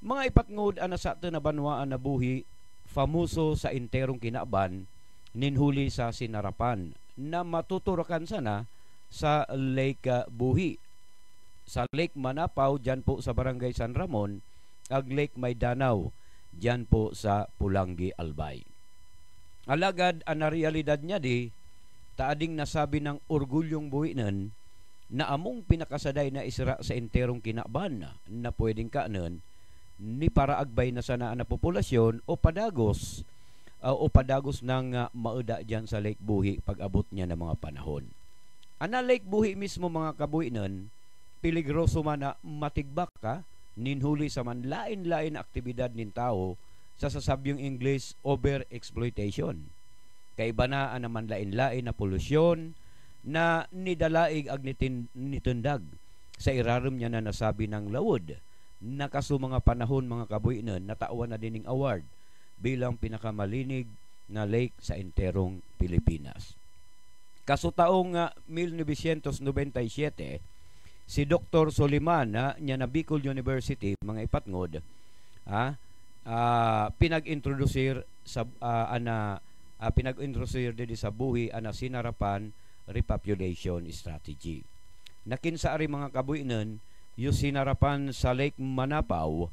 Mga ipatngod ana sa ato na banwaan na buhi, famoso sa interong kinaban, ninhuli sa Sinarapan, na matuturakan sana sa Lake Buhi. Sa Lake Manapaw, dyan po sa Barangay San Ramon, ag Lake Maydanaw, dyan po sa Pulangi, Albay. Alagad, ang realidad niya di, taading nasabi ng orgulyong buhinan, na among pinakasaday na isra sa enterong kinaban na pwedeng kaanon, ni para agbay na sana na populasyon o padagos ng mauda dyan sa Lake Buhi pag abot niya ng mga panahon. Ana Lake Buhi mismo mga kabuhinan, peligroso man na matigbak ka, ninhuli sa man lain-lain aktibidad nin tao sa sasabyong English overexploitation. Kaiba na naman lain-lain na polusyon na nidalaig ag nitundag sa irarum niya na nasabi ng lawod. Nakaso mga panahon mga kabuhinan, natawan na dining award bilang pinakamalinig na lake sa enterong Pilipinas. Kaso taong 1997, si Dr. Soliman niya na Bicol University, mga ipatngod, pinag-introducer sa pinag-introducer din sa buhi ana Sinarapan repopulation strategy. Nakinsa ari mga kabuhinan, yung Sinarapan sa Lake Manapaw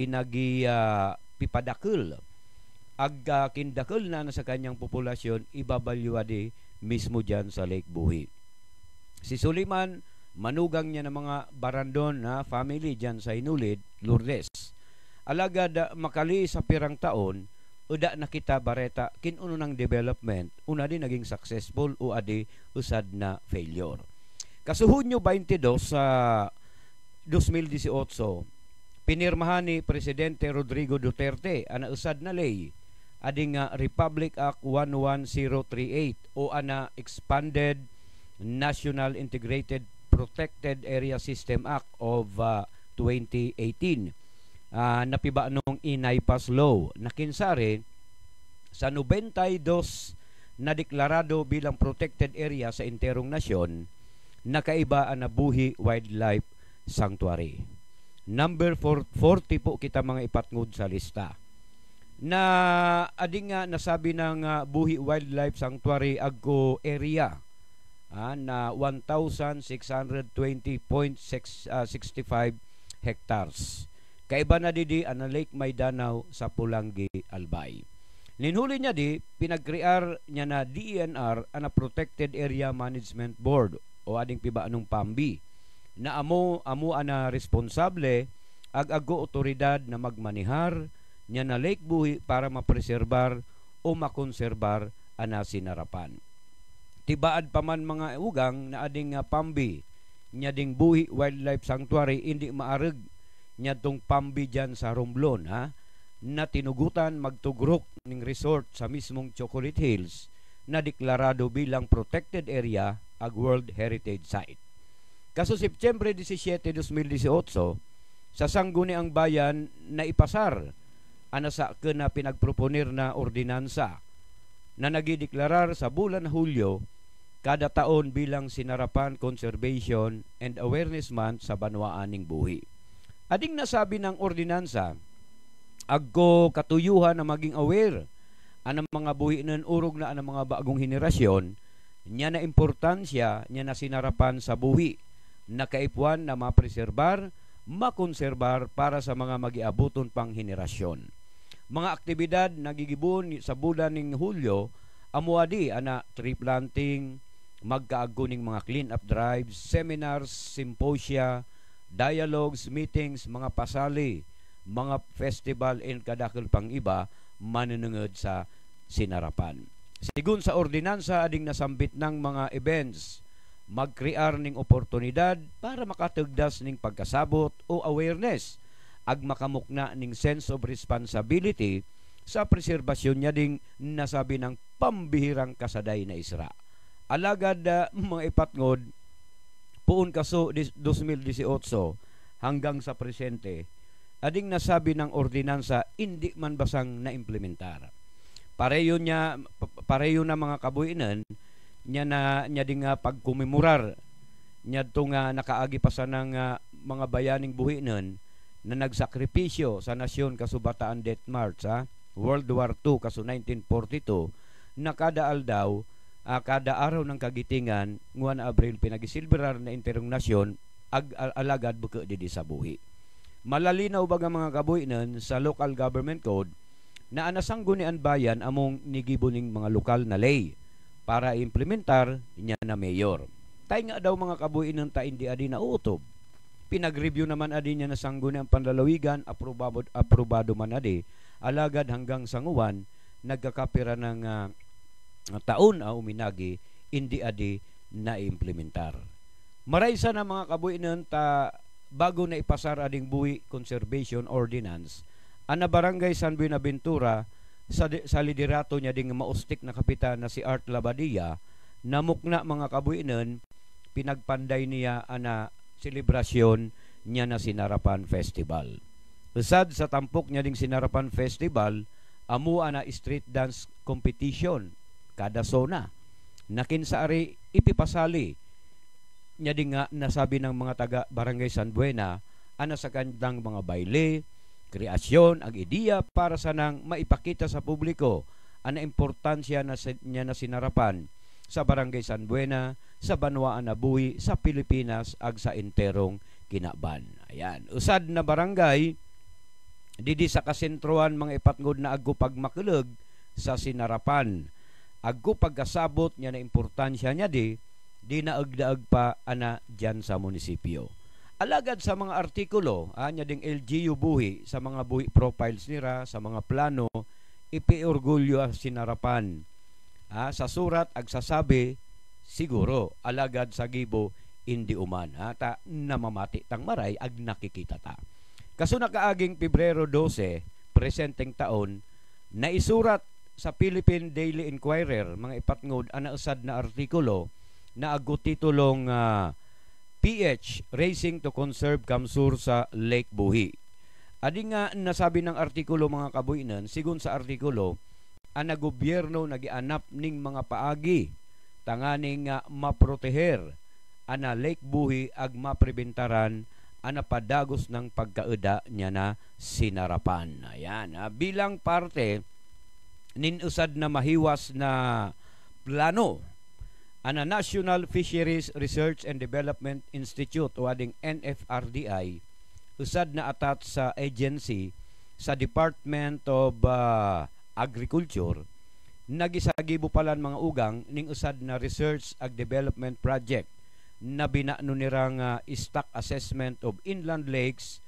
pipadakil ag kindakil na sa kanyang populasyon ibabalyuade mismo dyan sa Lake Buhi. Si Suliman manugang niya ng mga Barandon na family dyan sa Inulid, Lourdes. Alagad makali sa pirang taon, uda nakita bareta kinuno ng development, una din naging successful o adi usad na failure. Kasuhunyo 22 sa 2018, pinirmahan ni Presidente Rodrigo Duterte ana usad na ley ading Republic Act 11038 o ana Expanded National Integrated Protected Area System Act of 2018. Napiba nung Inaypas Law na kinsari sa 92 na deklarado bilang protected area sa enterong nasyon, nakaiba ang Buhi Wildlife Sanctuary. Number 40 po kita mga ipatngod sa lista. Na ading nga nasabi ng Buhi Wildlife Sanctuary agko area na 1,620.65 hectares. Kaiba na didi ang Lake Maydanaw sa Pulangi, Albay. Ninhuli niya di, pinagkrear niya na DENR ana Protected Area Management Board o ading piba anong PAMBI na amo ana responsable ag-ago otoridad na magmanihar niya na Lake Buhi para mapreserbar o makonserbar ana Sinarapan. Tibaad pa man mga ugang na ading PAMBI nya ding Buhi Wildlife Sanctuary hindi maareg nya tong PAMBI dyan sa Romblon na tinugutan magtugrok ning resort sa mismong Chocolate Hills na deklarado bilang protected area ag World Heritage Site. Kaso September 17, 2018, sa sangguni ang bayan na ipasar ana sa na pinagproponer na ordinansa na nagideklarar sa bulan na Hulyo kada taon bilang Sinarapan Conservation and Awareness Month sa banwaan ning Buhi. Ading nasabi ng ordinansa agko katuyuhan na maging aware anang mga buhi nun urog na anang mga bagong henerasyon nya na importansya nya na Sinarapan sa buhi na kaipuan na mapreserbar, makonserbar para sa mga magiabuton pang henerasyon. Mga aktibidad nagigibon sa bulan ning Hulyo amuadi ana tree planting, magkaaguning mga clean up drives, seminars, symposia, dialogues, meetings, mga pasali, mga festival and kadakil pang iba manunungod sa Sinarapan. Sigun sa ordinansa ading nasambit ng mga events, magkrear ning oportunidad para makatugdas ning pagkasabot o awareness ag makamukna ning sense of responsibility sa preserbasyon niya ding nasabi ng pambihirang kasaday na isra. Alagad mga ipatngod puun kaso 2018 hanggang sa presente ading nasabi ng ordinansa hindi man basang naimplementar. Pareyo na mga kabuhinan nya ding pagkumemorar nya tong nakaagi pa sa ng mga bayaning buhinon na nagsakripisyo sa nasyon kasubataan Death March, World War II kaso 1942, na kada aldaw, kada araw ng kagitingan, nguan Abril pinagisilberar na internasyon alagad buka didi sa buhi. Malalinaw baga mga kabuinan sa local government code na anasanggunian bayan among nigibuning mga lokal na lay para implementar niya na mayor. Tay nga daw mga kabuinan ta hindi adi na utob. Pinag-review naman adi niya na sanggunian panlalawigan, aprobado man adi, alagad hanggang sanguwan nagkakapira ng taon uminagi, hindi adi na implementar. Maraysa na mga kabuinan ta bago na ipasar ading buhi conservation ordinance, ana barangay San Buenaventura sa liderato niya ding maustik na kapitan na si Art Labadia, namukna mga kabuinan, pinagpanday niya ana selebrasyon niya na Sinarapan Festival. Usad sa tampok niya ding Sinarapan Festival, amo ana street dance competition kada zona. Nakinsaari ipipasali niya ding nga nasabi ng mga taga Barangay San Buena ana sa kandang mga baile, kreasyon, ang ideya para sa nang maipakita sa publiko ang importansya niya na Sinarapan sa Barangay San Buena, sa Banwaan na Buhi, sa Pilipinas, ag sa enterong kinaban. Ayan. Usad na barangay, didi sa kasentrohan mga ipatngod na aggo pagmakilig sa Sinarapan. Aggo pagkasabot niya na importansya niya di naagdaag pa ana dyan sa munisipyo. Alagad sa mga artikulo, niya ding LGU Buhi, sa mga buhi profiles nira, sa mga plano, ipiorgulyo Sinarapan. Sa surat ag sasabi siguro alagad sa gibo hindi uman ta namamati tang maray ag nakikita ta. Kaso nakaaging Pebrero 12 presenteng taon na isurat sa Philippine Daily Inquirer mga ipatngod ana usad na artikulo na aggo titulong PH Racing to Conserve Kamsur sa Lake Buhi. Adi nga nasabi ng artikulo mga kabuinan, sigun sa artikulo ana gobyerno nagianap ning mga paagi tanganing maproteher ana Lake Buhi ag maprebentaran ana padagos ng pagkaeda niya na Sinarapan. Ayan, bilang parte nin usad na mahiwas na plano ana National Fisheries Research and Development Institute o ading NFRDI, usad na atat sa agency sa Department of Agriculture, nagisagibo palan mga ugang ning usad na research ag development project na binaano nirang stock assessment of inland lakes,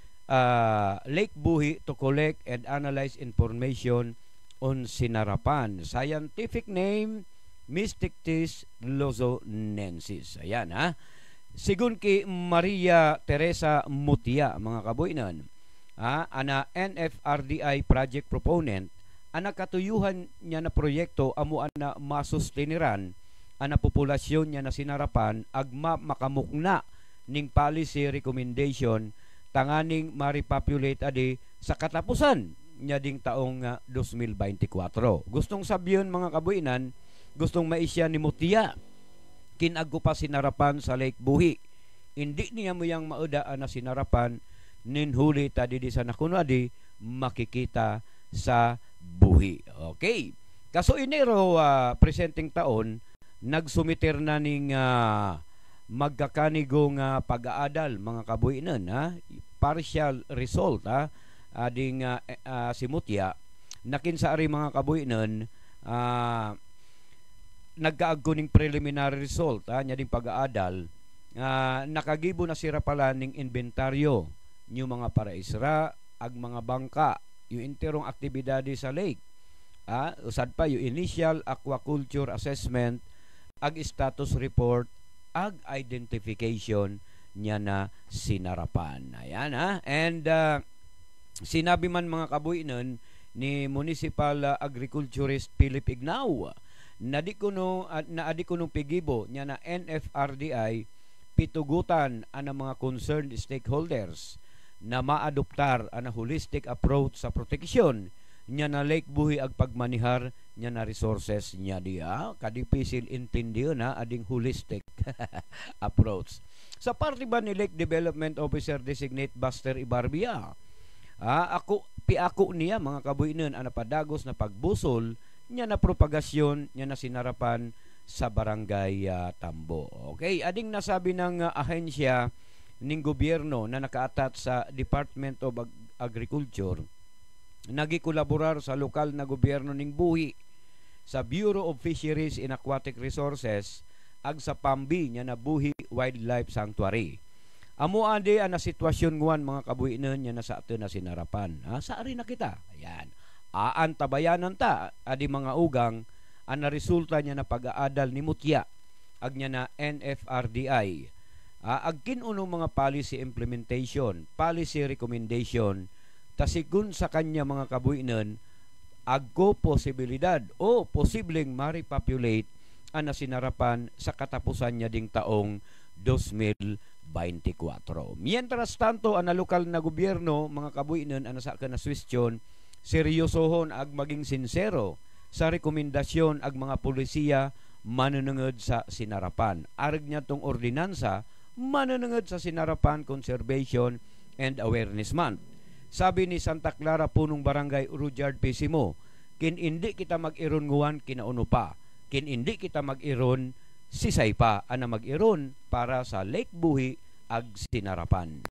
Lake Buhi, to collect and analyze information on Sinarapan. Scientific name Mystictis lozonensis. Ayan sigun ki Maria Teresa Mutia mga kabuinan, ana NFRDI project proponent, ana katuyuhan niya na proyekto amo ana masusteniran ana populasyon niya na Sinarapan ag makamukna ning policy recommendation tanganing marepopulate adi sa katapusan niya ding taong 2024. Gustong sabiyon mga kabuinan, gustong maisya ni Mutia kinaggo pa Sinarapan sa Lake Buhi. Hindi niya mo yang maudaan na Sinarapan ninhuli ta di sa nakunadi makikita sa Buhi. Okay. Kaso Enero presenting taon nagsumiter na ning magkakanigong pag-aadal mga kabuinan partial result ading si Mutia nakinsaari mga kabuinan nagkaagko ning preliminary result nya ding pag-aadal nakagibo na sira pala ning inventaryo new mga paraisra ag mga bangka yung interong aktibidade sa lake usad pa yung initial aquaculture assessment ag status report ag identification niya na Sinarapan. Ayan and sinabi man mga kabuinan ni Municipal Agriculturist Philip Ignao na adi kuno pigibo niya na NFRDI pitugutan ang mga concerned stakeholders na maadoptar ang holistic approach sa proteksyon niya na Lake Buhi ag pagmanihar niya na resources niya diya kadipisil intindiyo na ading holistic approach. Sa parte ba ni Lake Development Officer Designate Buster Ibarbia, piako niya mga kabuinon ang napadagos na pagbusol niya na propagasyon niya na sinarapan sa barangay Tambo. Okay, ading nasabi ng ahensya ning gobyerno na nakaatat sa Department of Agriculture, nagikolaborar sa lokal na gobyerno ning buhi sa Bureau of Fisheries and Aquatic Resources ag sa Pambi niya na Buhi Wildlife Sanctuary. Amo ande ana sitwasyon nguan mga kabuinon niya na sa ato na sinarapan. Saari na kita. Ayan. Aan tabayanan ta adi mga ugang ang resulta niya na pag-aadal ni Mutya ag niya na NFRDI. Ag kinuno mga policy implementation, policy recommendation, tasigun sa kanya mga kabuinon, agko posibilidad o posibleng maripopulate ang nasinarapan sa katapusan niya ding taong 2024. Mientras tanto, ang lokal na gobyerno, mga kabuinon, ang nasa ka na swestyon, seryosohon ag maging sincero sa rekomendasyon ag mga polisiya manunungod sa sinarapan. Arag niya tong ordinansa, manunungod sa Sinarapan Conservation and Awareness Month. Sabi ni Santa Clara Punong Barangay Rudyard Pesimo, kin hindi kita mag-iron nguwan kinauno pa, kin hindi kita mag-iron sisay pa ana mag-iron para sa Lake Buhi ag Sinarapan.